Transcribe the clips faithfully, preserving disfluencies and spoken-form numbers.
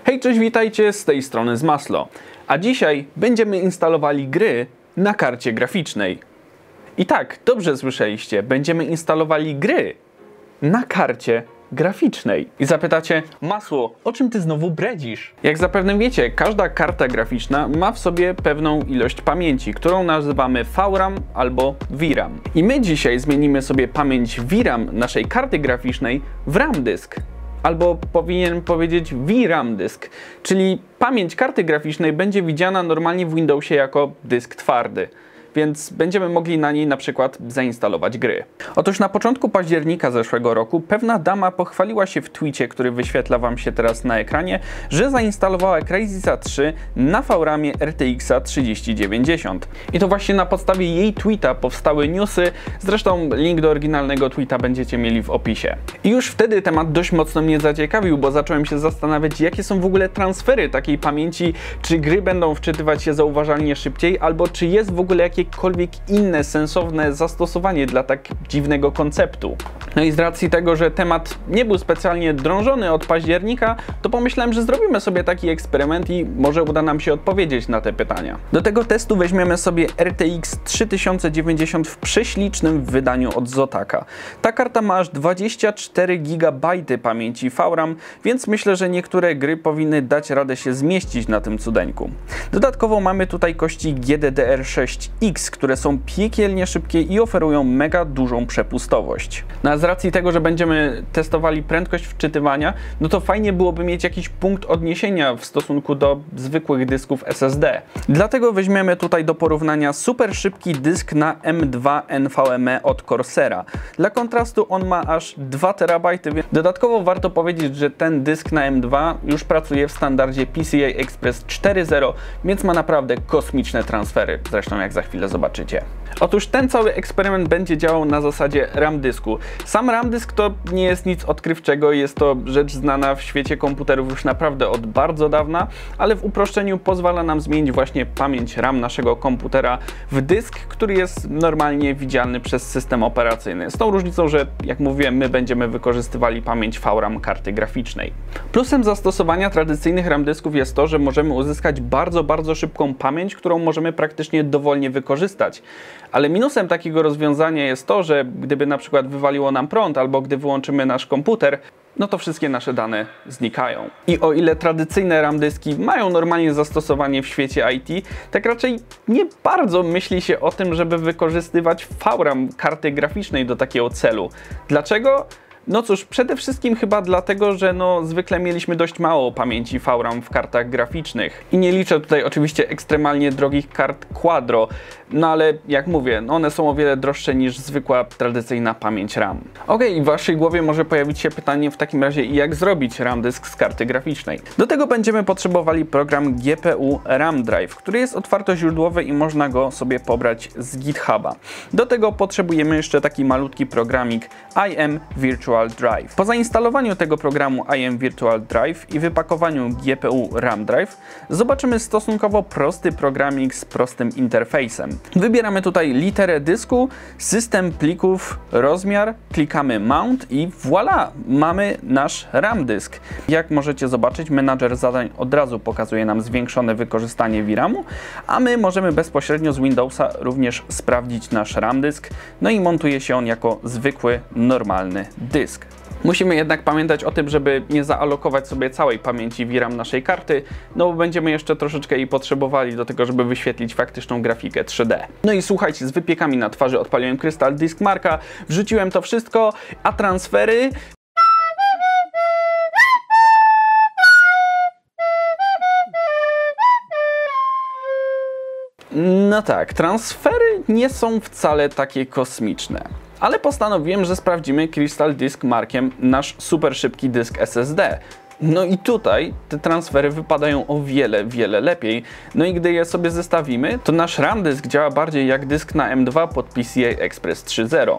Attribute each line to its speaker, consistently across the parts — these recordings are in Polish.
Speaker 1: Hej, cześć, witajcie, z tej strony Zmaslo. A dzisiaj będziemy instalowali gry na karcie graficznej. I tak, dobrze słyszeliście, będziemy instalowali gry na karcie graficznej. I zapytacie, Masło, o czym ty znowu bredzisz? Jak zapewne wiecie, każda karta graficzna ma w sobie pewną ilość pamięci, którą nazywamy V RAM albo V RAM. I my dzisiaj zmienimy sobie pamięć V RAM naszej karty graficznej w RAM dysk. Albo powinien powiedzieć V RAM dysk, czyli pamięć karty graficznej będzie widziana normalnie w Windowsie jako dysk twardy. Więc będziemy mogli na niej na przykład zainstalować gry. Otóż na początku października zeszłego roku pewna dama pochwaliła się w tweetie, który wyświetla wam się teraz na ekranie, że zainstalowała Crysis trzy na V ramie R T X trzydzieści dziewięćdziesiąt. I to właśnie na podstawie jej tweeta powstały newsy, zresztą link do oryginalnego tweeta będziecie mieli w opisie. I już wtedy temat dość mocno mnie zaciekawił, bo zacząłem się zastanawiać, jakie są w ogóle transfery takiej pamięci, czy gry będą wczytywać się zauważalnie szybciej, albo czy jest w ogóle jakieś jakiekolwiek inne sensowne zastosowanie dla tak dziwnego konceptu. No i z racji tego, że temat nie był specjalnie drążony od października, to pomyślałem, że zrobimy sobie taki eksperyment i może uda nam się odpowiedzieć na te pytania. Do tego testu weźmiemy sobie R T X trzy tysiące dziewięćdziesiąt w prześlicznym wydaniu od Zotaka. Ta karta ma aż dwadzieścia cztery gigabajty pamięci V RAM, więc myślę, że niektóre gry powinny dać radę się zmieścić na tym cudeńku. Dodatkowo mamy tutaj kości G D D R sześć X, które są piekielnie szybkie i oferują mega dużą przepustowość. No a z racji tego, że będziemy testowali prędkość wczytywania, no to fajnie byłoby mieć jakiś punkt odniesienia w stosunku do zwykłych dysków S S D. Dlatego weźmiemy tutaj do porównania super szybki dysk na M dwa N V M e od Corsera. Dla kontrastu on ma aż dwa terabajty. Dodatkowo warto powiedzieć, że ten dysk na M dwa już pracuje w standardzie P C I Express cztery zero, więc ma naprawdę kosmiczne transfery. Zresztą jak za chwilę zobaczycie. Otóż ten cały eksperyment będzie działał na zasadzie RAM dysku. Sam RAM dysk to nie jest nic odkrywczego, jest to rzecz znana w świecie komputerów już naprawdę od bardzo dawna, ale w uproszczeniu pozwala nam zmienić właśnie pamięć RAM naszego komputera w dysk, który jest normalnie widzialny przez system operacyjny. Z tą różnicą, że jak mówiłem, my będziemy wykorzystywali pamięć V RAM karty graficznej. Plusem zastosowania tradycyjnych RAM dysków jest to, że możemy uzyskać bardzo, bardzo szybką pamięć, którą możemy praktycznie dowolnie wykorzystać. Ale minusem takiego rozwiązania jest to, że gdyby na przykład wywaliło nam prąd albo gdy wyłączymy nasz komputer, no to wszystkie nasze dane znikają. I o ile tradycyjne RAM dyski mają normalnie zastosowanie w świecie I T, tak raczej nie bardzo myśli się o tym, żeby wykorzystywać V RAM karty graficznej do takiego celu. Dlaczego? No cóż, przede wszystkim chyba dlatego, że no zwykle mieliśmy dość mało pamięci V RAM w kartach graficznych. I nie liczę tutaj oczywiście ekstremalnie drogich kart Quadro, no ale jak mówię, one są o wiele droższe niż zwykła tradycyjna pamięć RAM. Ok, w waszej głowie może pojawić się pytanie w takim razie, jak zrobić RAM dysk z karty graficznej. Do tego będziemy potrzebowali program G P U RAM Drive, który jest otwartoźródłowy i można go sobie pobrać z GitHuba. Do tego potrzebujemy jeszcze taki malutki programik I M Virtual Drive. Po zainstalowaniu tego programu I M Virtual Drive i wypakowaniu G P U RAM Drive zobaczymy stosunkowo prosty programik z prostym interfejsem. Wybieramy tutaj literę dysku, system plików, rozmiar, klikamy Mount i voilà! Mamy nasz RAM dysk. Jak możecie zobaczyć, menadżer zadań od razu pokazuje nam zwiększone wykorzystanie V RAMu, a my możemy bezpośrednio z Windowsa również sprawdzić nasz RAM dysk, no i montuje się on jako zwykły, normalny dysk. Musimy jednak pamiętać o tym, żeby nie zaalokować sobie całej pamięci V RAM naszej karty, no bo będziemy jeszcze troszeczkę jej potrzebowali do tego, żeby wyświetlić faktyczną grafikę trzy D. No i słuchajcie, z wypiekami na twarzy odpaliłem Crystal Disk Marka, wrzuciłem to wszystko, a transfery... No tak, transfery nie są wcale takie kosmiczne. Ale postanowiłem, że sprawdzimy Crystal Disk Markiem nasz super szybki dysk S S D. No i tutaj te transfery wypadają o wiele, wiele lepiej. No i gdy je sobie zestawimy, to nasz RAM dysk działa bardziej jak dysk na M dwa pod P C I Express trzy zero.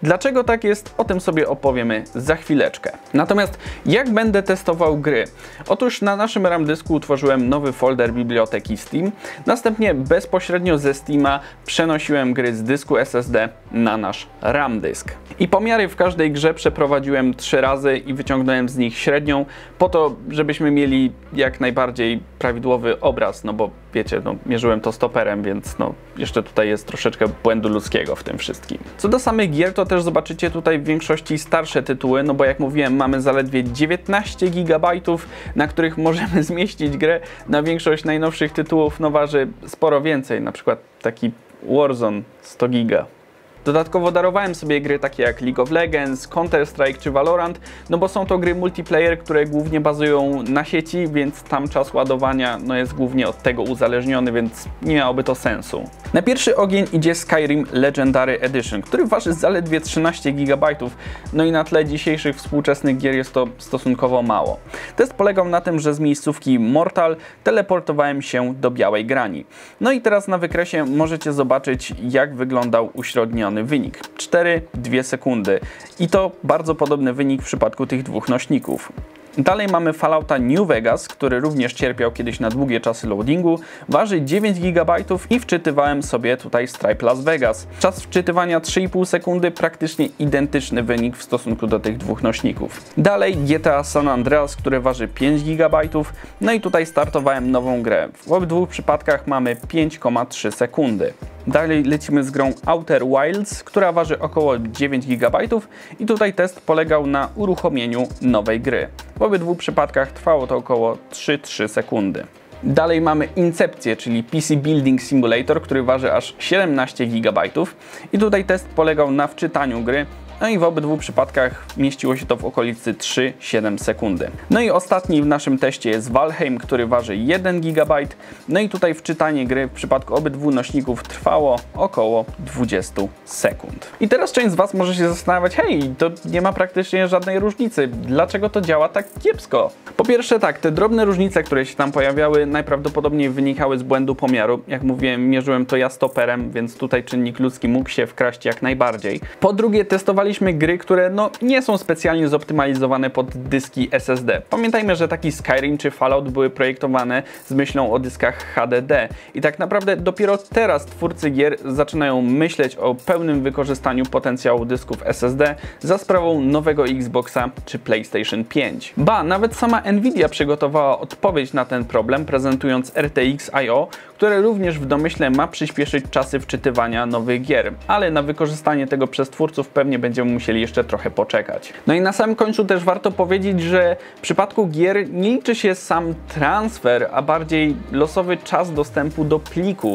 Speaker 1: Dlaczego tak jest, o tym sobie opowiemy za chwileczkę. Natomiast jak będę testował gry? Otóż na naszym RAM dysku utworzyłem nowy folder biblioteki Steam, następnie bezpośrednio ze Steama przenosiłem gry z dysku S S D na nasz RAM dysk. I pomiary w każdej grze przeprowadziłem trzy razy i wyciągnąłem z nich średnią, po to, żebyśmy mieli jak najbardziej prawidłowy obraz, no bo wiecie, no, mierzyłem to stoperem, więc no, jeszcze tutaj jest troszeczkę błędu ludzkiego w tym wszystkim. Co do samych gier, to też zobaczycie tutaj w większości starsze tytuły, no bo jak mówiłem, mamy zaledwie dziewiętnaście gigabajtów, na których możemy zmieścić grę. Na większość najnowszych tytułów no waży sporo więcej, na przykład taki Warzone sto giga. Dodatkowo darowałem sobie gry takie jak League of Legends, Counter-Strike czy Valorant, no bo są to gry multiplayer, które głównie bazują na sieci, więc tam czas ładowania no jest głównie od tego uzależniony, więc nie miałoby to sensu. Na pierwszy ogień idzie Skyrim Legendary Edition, który waży zaledwie trzynaście gigabajtów, no i na tle dzisiejszych współczesnych gier jest to stosunkowo mało. Test polegał na tym, że z miejscówki Mortal teleportowałem się do Białej Grani. No i teraz na wykresie możecie zobaczyć, jak wyglądał uśredniony wynik. cztery dwie sekundy. I to bardzo podobny wynik w przypadku tych dwóch nośników. Dalej mamy Fallouta New Vegas, który również cierpiał kiedyś na długie czasy loadingu, waży dziewięć gigabajtów i wczytywałem sobie tutaj Stripe Las Vegas. Czas wczytywania trzy i pół sekundy, praktycznie identyczny wynik w stosunku do tych dwóch nośników. Dalej G T A San Andreas, które waży pięć gigabajtów, no i tutaj startowałem nową grę. W obydwu przypadkach mamy pięć przecinek trzy sekundy. Dalej lecimy z grą Outer Wilds, która waży około dziewięć gigabajtów i tutaj test polegał na uruchomieniu nowej gry. W obydwu przypadkach trwało to około trzy przecinek trzy sekundy. Dalej mamy Incepcję, czyli P C Building Simulator, który waży aż siedemnaście gigabajtów i tutaj test polegał na wczytaniu gry. No i w obydwu przypadkach mieściło się to w okolicy trzy przecinek siedem sekundy. No i ostatni w naszym teście jest Valheim, który waży jeden gigabajt. No i tutaj wczytanie gry w przypadku obydwu nośników trwało około dwadzieścia sekund. I teraz część z Was może się zastanawiać, hej, to nie ma praktycznie żadnej różnicy. Dlaczego to działa tak kiepsko? Po pierwsze tak, te drobne różnice, które się tam pojawiały, najprawdopodobniej wynikały z błędu pomiaru. Jak mówiłem, mierzyłem to ja stoperem, więc tutaj czynnik ludzki mógł się wkraść jak najbardziej. Po drugie, testowaliśmy gry, które no, nie są specjalnie zoptymalizowane pod dyski S S D. Pamiętajmy, że taki Skyrim czy Fallout były projektowane z myślą o dyskach H D D i tak naprawdę dopiero teraz twórcy gier zaczynają myśleć o pełnym wykorzystaniu potencjału dysków S S D za sprawą nowego Xboxa czy PlayStation pięć. Ba, nawet sama Nvidia przygotowała odpowiedź na ten problem, prezentując R T X I O, które również w domyśle ma przyspieszyć czasy wczytywania nowych gier, ale na wykorzystanie tego przez twórców pewnie będziemy musieli jeszcze trochę poczekać. No i na samym końcu też warto powiedzieć, że w przypadku gier nie liczy się sam transfer, a bardziej losowy czas dostępu do pliku.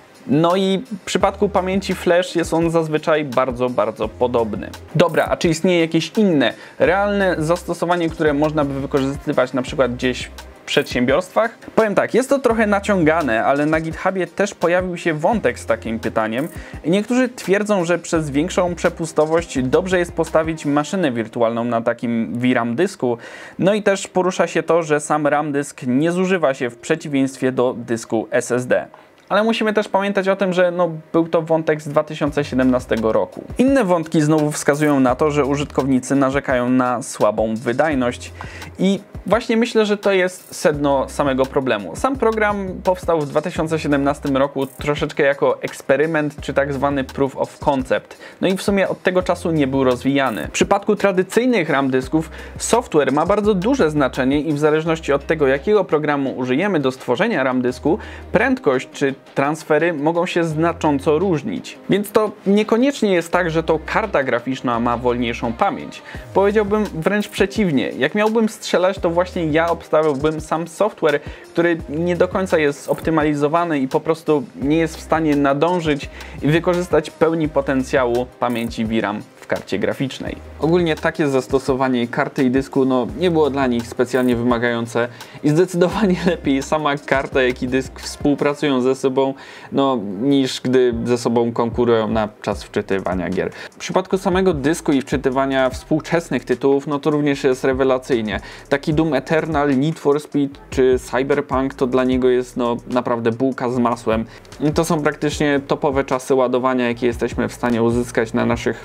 Speaker 1: No i w przypadku pamięci flash jest on zazwyczaj bardzo, bardzo podobny. Dobra, a czy istnieje jakieś inne, realne zastosowanie, które można by wykorzystywać na przykład gdzieś w przedsiębiorstwach? Powiem tak, jest to trochę naciągane, ale na GitHubie też pojawił się wątek z takim pytaniem. Niektórzy twierdzą, że przez większą przepustowość dobrze jest postawić maszynę wirtualną na takim V RAM dysku. No i też porusza się to, że sam RAM dysk nie zużywa się w przeciwieństwie do dysku S S D. Ale musimy też pamiętać o tym, że no, był to wątek z dwa tysiące siedemnastego roku. Inne wątki znowu wskazują na to, że użytkownicy narzekają na słabą wydajność i właśnie myślę, że to jest sedno samego problemu. Sam program powstał w dwa tysiące siedemnastym roku troszeczkę jako eksperyment czy tak zwany proof of concept. No i w sumie od tego czasu nie był rozwijany. W przypadku tradycyjnych RAM dysków software ma bardzo duże znaczenie i w zależności od tego, jakiego programu użyjemy do stworzenia RAM dysku, prędkość czy transfery mogą się znacząco różnić. Więc to niekoniecznie jest tak, że to karta graficzna ma wolniejszą pamięć. Powiedziałbym wręcz przeciwnie. Jak miałbym strzelać, to właśnie ja obstawiałbym sam software, który nie do końca jest optymalizowany i po prostu nie jest w stanie nadążyć i wykorzystać pełni potencjału pamięci V RAM w karcie graficznej. Ogólnie takie zastosowanie karty i dysku no, nie było dla nich specjalnie wymagające i zdecydowanie lepiej sama karta, jak i dysk współpracują ze sobą, no, niż gdy ze sobą konkurują na czas wczytywania gier. W przypadku samego dysku i wczytywania współczesnych tytułów, no to również jest rewelacyjnie. Taki Doom Eternal, Need for Speed czy Cyberpunk to dla niego jest no, naprawdę bułka z masłem. I to są praktycznie topowe czasy ładowania, jakie jesteśmy w stanie uzyskać na naszych normalnych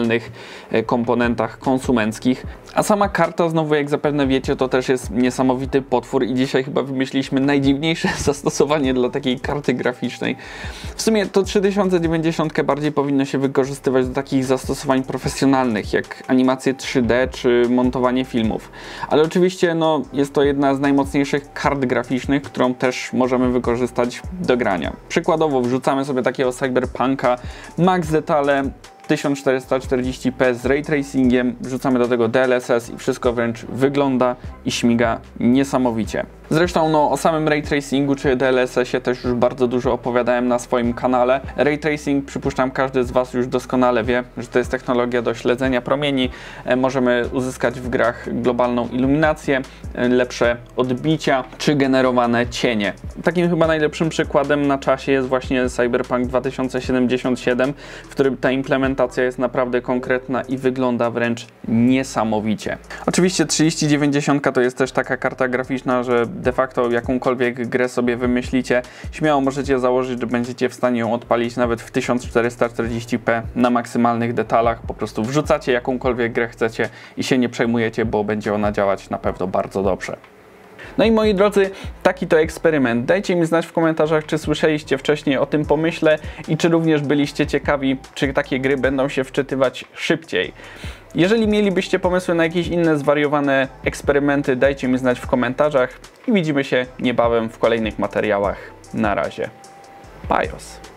Speaker 1: normalnych komponentach konsumenckich. A sama karta, znowu jak zapewne wiecie, to też jest niesamowity potwór i dzisiaj chyba wymyśliliśmy najdziwniejsze zastosowanie dla takiej karty graficznej. W sumie to trzy tysiące dziewięćdziesiąt bardziej powinno się wykorzystywać do takich zastosowań profesjonalnych, jak animacje trzy D czy montowanie filmów. Ale oczywiście no, jest to jedna z najmocniejszych kart graficznych, którą też możemy wykorzystać do grania. Przykładowo wrzucamy sobie takiego Cyberpunka, max detale, tysiąc czterysta czterdzieści p z ray tracingiem, wrzucamy do tego D L S S i wszystko wręcz wygląda i śmiga niesamowicie. Zresztą no, o samym ray tracingu czy D L S S-ie też już bardzo dużo opowiadałem na swoim kanale. Ray tracing, przypuszczam, każdy z Was już doskonale wie, że to jest technologia do śledzenia promieni. E, możemy uzyskać w grach globalną iluminację, e, lepsze odbicia czy generowane cienie. Takim chyba najlepszym przykładem na czasie jest właśnie Cyberpunk dwa tysiące siedemdziesiąt siedem, w którym ta implementacja jest naprawdę konkretna i wygląda wręcz niesamowicie. Oczywiście trzydzieści dziewięćdziesiąt to jest też taka karta graficzna, że de facto jakąkolwiek grę sobie wymyślicie, śmiało możecie założyć, że będziecie w stanie ją odpalić nawet w tysiąc czterysta czterdzieści p na maksymalnych detalach. Po prostu wrzucacie jakąkolwiek grę chcecie i się nie przejmujecie, bo będzie ona działać na pewno bardzo dobrze. No i moi drodzy, taki to eksperyment. Dajcie mi znać w komentarzach, czy słyszeliście wcześniej o tym pomyśle i czy również byliście ciekawi, czy takie gry będą się wczytywać szybciej. Jeżeli mielibyście pomysły na jakieś inne zwariowane eksperymenty, dajcie mi znać w komentarzach i widzimy się niebawem w kolejnych materiałach. Na razie. Bajos.